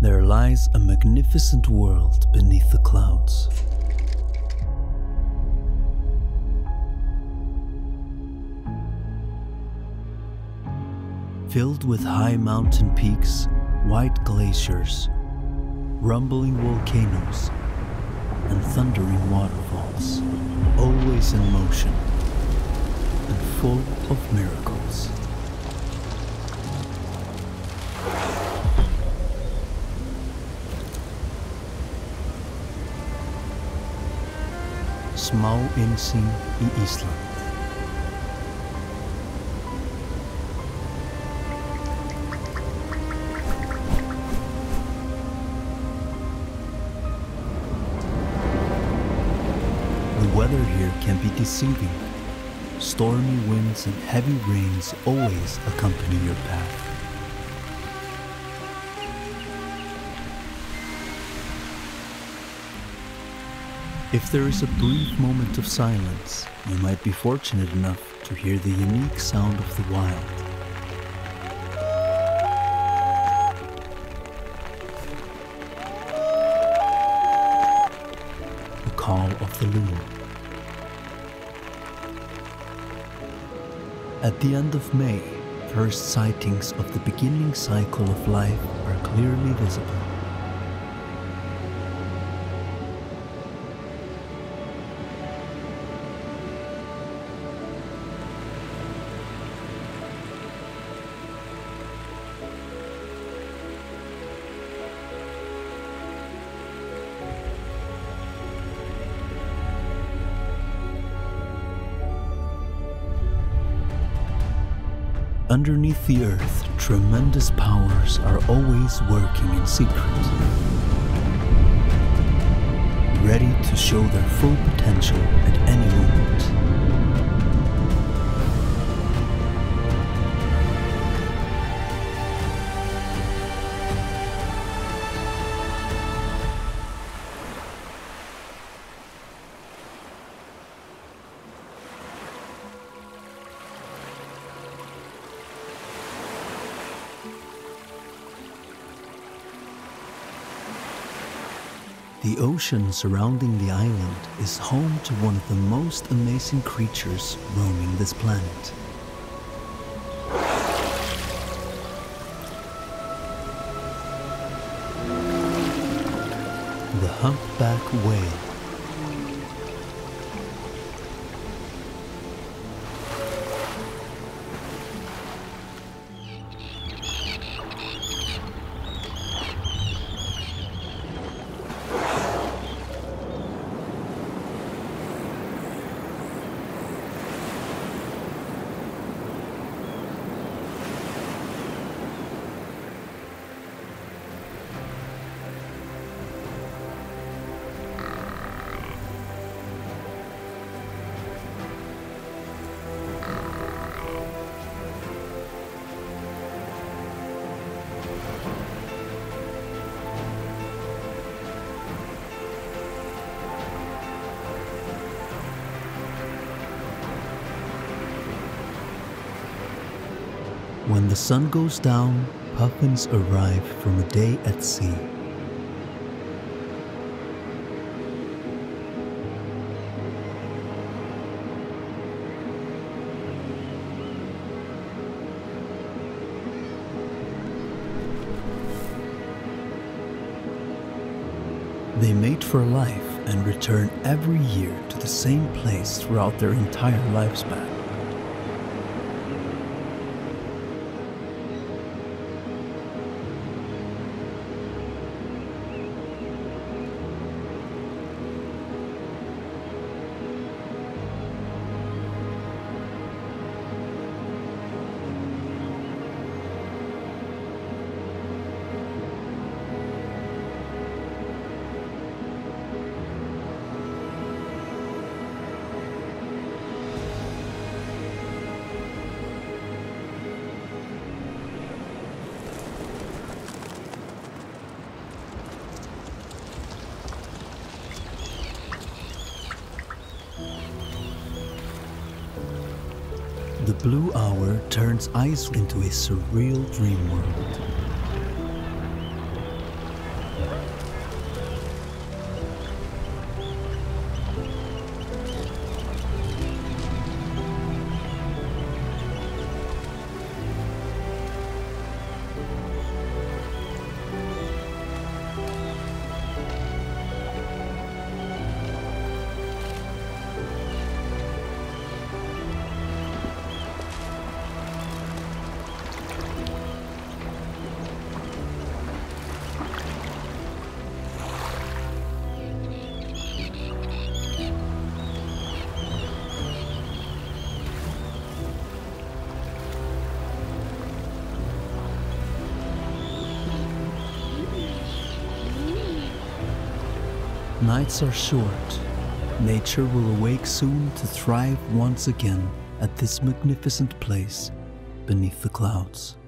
there lies a magnificent world beneath the clouds. Filled with high mountain peaks, white glaciers, rumbling volcanoes, and thundering waterfalls, always in motion and full of miracles. SONY A7IV Iceland. The weather here can be deceiving. Stormy winds and heavy rains always accompany your path. If there is a brief moment of silence, you might be fortunate enough to hear the unique sound of the wild. The call of the loon. At the end of May, first sightings of the beginning cycle of life are clearly visible. Underneath the earth, tremendous powers are always working in secret, ready to show their full potential at any moment. The ocean surrounding the island is home to one of the most amazing creatures roaming this planet. The humpback whale. When the sun goes down, puffins arrive from a day at sea. They mate for life and return every year to the same place throughout their entire lifespan. The blue hour turns ice into a surreal dream world. Nights are short. Nature will awake soon to thrive once again at this magnificent place beneath the clouds.